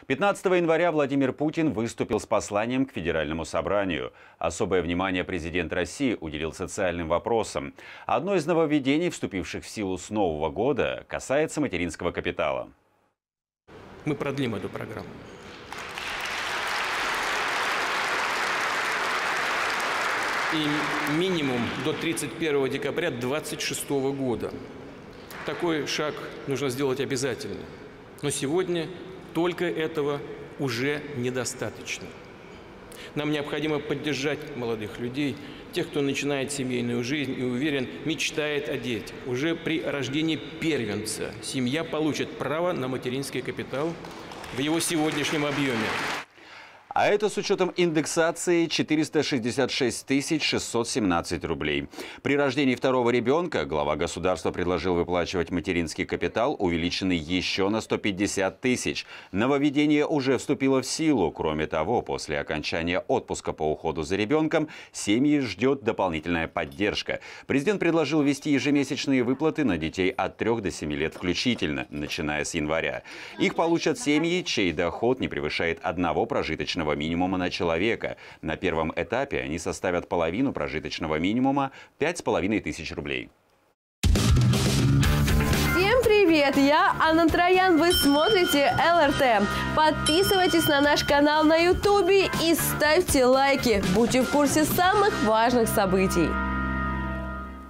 15 января Владимир Путин выступил с посланием к Федеральному собранию. Особое внимание президент России уделил социальным вопросам. Одно из нововведений, вступивших в силу с Нового года, касается материнского капитала. Мы продлим эту программу. И минимум до 31 декабря 2026 года. Такой шаг нужно сделать обязательно. Но сегодня только этого уже недостаточно. Нам необходимо поддержать молодых людей, тех, кто начинает семейную жизнь и, уверен, мечтает о детях. Уже при рождении первенца семья получит право на материнский капитал в его сегодняшнем объеме. А это с учетом индексации 466 617 рублей. При рождении второго ребенка глава государства предложил выплачивать материнский капитал, увеличенный еще на 150 тысяч. Нововведение уже вступило в силу. Кроме того, после окончания отпуска по уходу за ребенком семьи ждет дополнительная поддержка. Президент предложил ввести ежемесячные выплаты на детей от 3 до 7 лет включительно, начиная с января. Их получат семьи, чей доход не превышает одного прожиточного минимума на человека. На первом этапе они составят половину прожиточного минимума – 5500 рублей. Всем привет! Я Анна Троян. Вы смотрите ЛРТ. Подписывайтесь на наш канал на YouTube и ставьте лайки. Будьте в курсе самых важных событий.